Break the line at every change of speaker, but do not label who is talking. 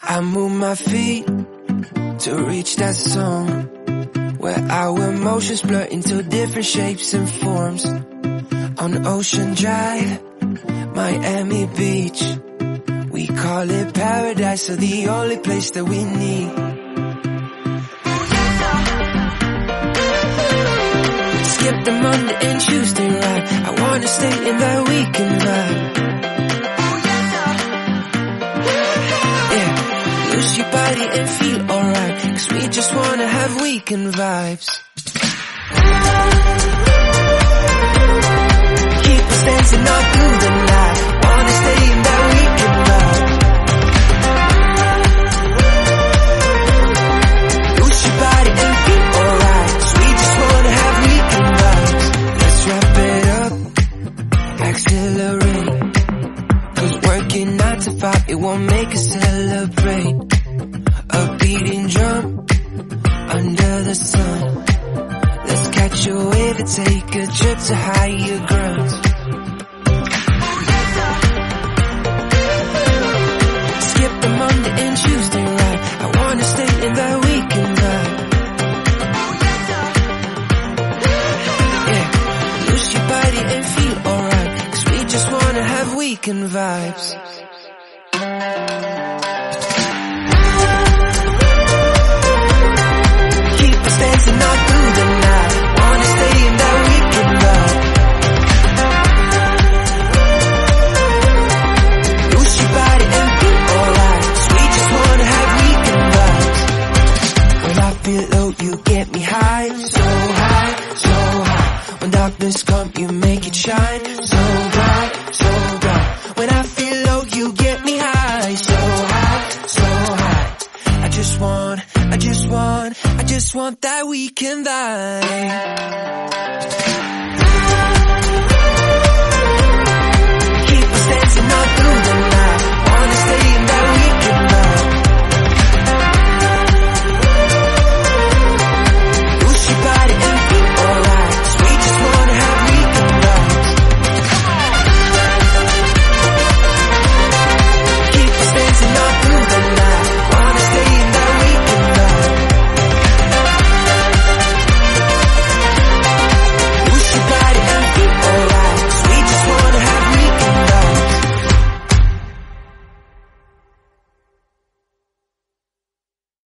I move my feet to reach that song where our emotions blur into different shapes and forms. On Ocean Drive, Miami Beach, we call it paradise, so the only place that we need. Skip the Monday and Tuesday ride, I wanna stay in that weekend vibe. Yeah, lose your body and feel alright, 'cause we just wanna have weekend vibes. Keep us dancing all through the night, wanna stay in that weekend vibe. Lose your body and feel alright, 'cause we just wanna have weekend vibes. Let's wrap it up, accelerate, 'cause working 9 to 5, it won't make us celebrate. A beating drum under the sun, let's catch a wave and take a trip to higher grounds. Skip the Monday and Tuesday ride, I wanna stay in that weekend vibe. Yeah, lose your body and feel alright, 'cause we just wanna have weekend vibes. Keep us dancing all through the night, wanna stay in that weekend vibe. Lose your body and feel alright, 'cause we just wanna have weekend vibes. When I feel low, you get me high, so high, so high. When darkness comes, you make it shine, so bright, so bright. When I feel low, you get me high, so high, so high. I just want that weekend vibe.